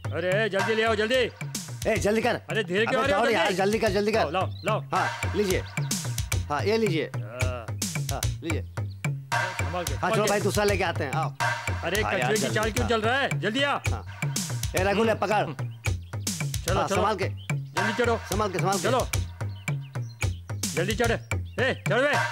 अरे जल्दी ले आओ जल्दी। ए जल्दी कर। अरे धीरे क्यों आ रहे हो यार, जल्दी कर जल्दी कर। लाओ लाओ। हाँ लीजिए। हाँ ये लीजिए। हाँ लीजिए। हाँ चलो भाई दूसरा लेके आते हैं। आओ। अरे कचरे की चाल क्यों चल रहा है? जल्दी आ। ए रघु ले पकड़। चलो चलो संभाल के। जल्दी चढ़ो। संभाल के चलो जल्दी चढ़। ए चढ़ बे।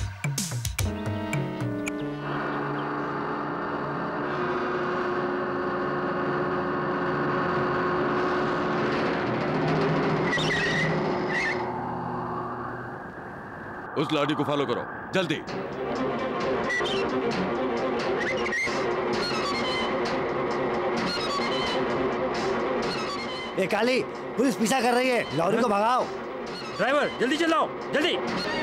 उस लाडी को फॉलो करो जल्दी। ए काली पुलिस पीछा कर रही है, लॉरी को भगाओ। ड्राइवर जल्दी चलाओ जल्दी।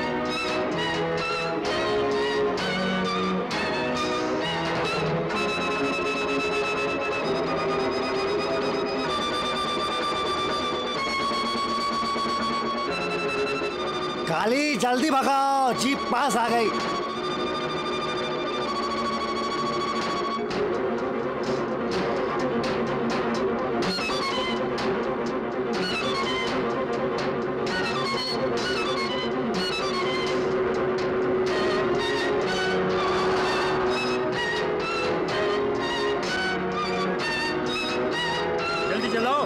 काली जल्दी भगाओ, जीप पास आ गई। जल्दी चलाओ।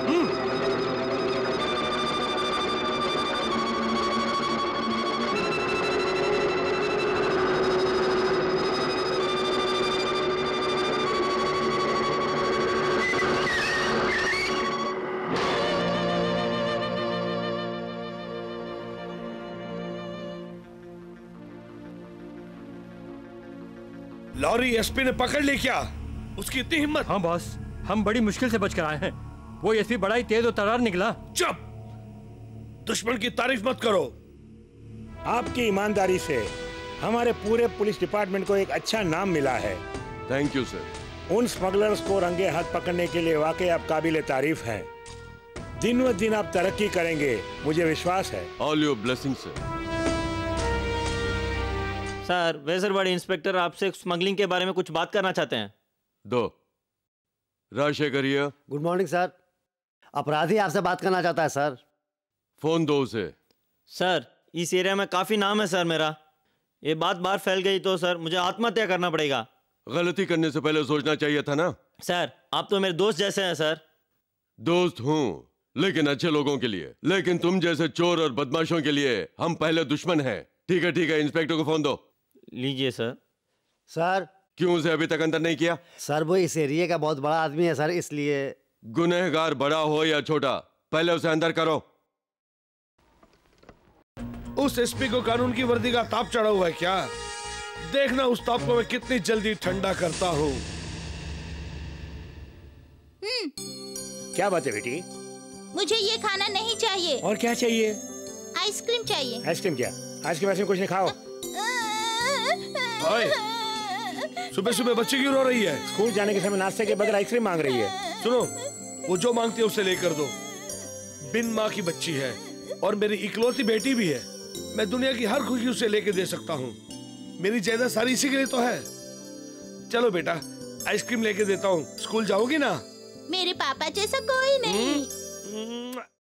लॉरी एसपी ने पकड़ ली क्या? उसकी इतनी हिम्मत? हाँ बॉस, हम बड़ी मुश्किल से बच कर आए हैं। वो एसपी बड़ा ही तेज और तर्रार निकला। चुप! दुश्मन की तारीफ मत करो। आपकी ईमानदारी से हमारे पूरे पुलिस डिपार्टमेंट को एक अच्छा नाम मिला है। Thank you sir. उन स्मगलर्स को रंगे हाथ पकड़ने के लिए वाकई आप काबिले तारीफ हैं। दिन व दिन आप तरक्की करेंगे, मुझे विश्वास है। All your blessing sir. Sir वेसरवाड़ी इंस्पेक्टर आपसे स्मगलिंग के बारे में कुछ बात करना चाहते हैं। दो Rajasekhar here. Good morning sir. अपराधी आपसे बात करना चाहता है सर। फोन दो उसे। सर इस एरिया में काफी नाम है सर मेरा। ये बात बाहर फैल गई तो सर मुझे आत्महत्या करना पड़ेगा। गलती करने से पहले सोचना चाहिए था ना। सर आप तो मेरे दोस्त जैसे हैं सर। दोस्त हूँ लेकिन अच्छे लोगों के लिए, लेकिन तुम जैसे चोर और बदमाशों के लिए हम पहले दुश्मन हैं। ठीक है इंस्पेक्टर को फोन दो। लीजिए सर। सर क्यों उसे अभी तक अंदर नहीं किया? सर वो इस एरिया का बहुत बड़ा आदमी है सर, इसलिए। गुनहगार बड़ा हो या छोटा, पहले उसे अंदर करो। उस एसपी को कानून की वर्दी का ताप चढ़ा हुआ है क्या? देखना उस ताप को मैं कितनी जल्दी ठंडा करता हूँ। क्या बात है बेटी? मुझे ये खाना नहीं चाहिए। और क्या चाहिए? आइसक्रीम चाहिए। आइसक्रीम क्या? आइसक्रीम कुछ नहीं खाओ। सुबह सुबह बच्ची क्यों रो रही है? स्कूल जाने के समय नाश्ते के बगैर आइसक्रीम मांग रही है। सुनो, वो जो मांगती है उसे लेकर दो। बिन माँ की बच्ची है और मेरी इकलौती बेटी भी है। मैं दुनिया की हर खुशी उसे लेके दे सकता हूँ। मेरी जायदाद सारी इसी के लिए तो है। चलो बेटा आइसक्रीम लेके देता हूँ। स्कूल जाओगी ना? मेरे पापा जैसा कोई नहीं।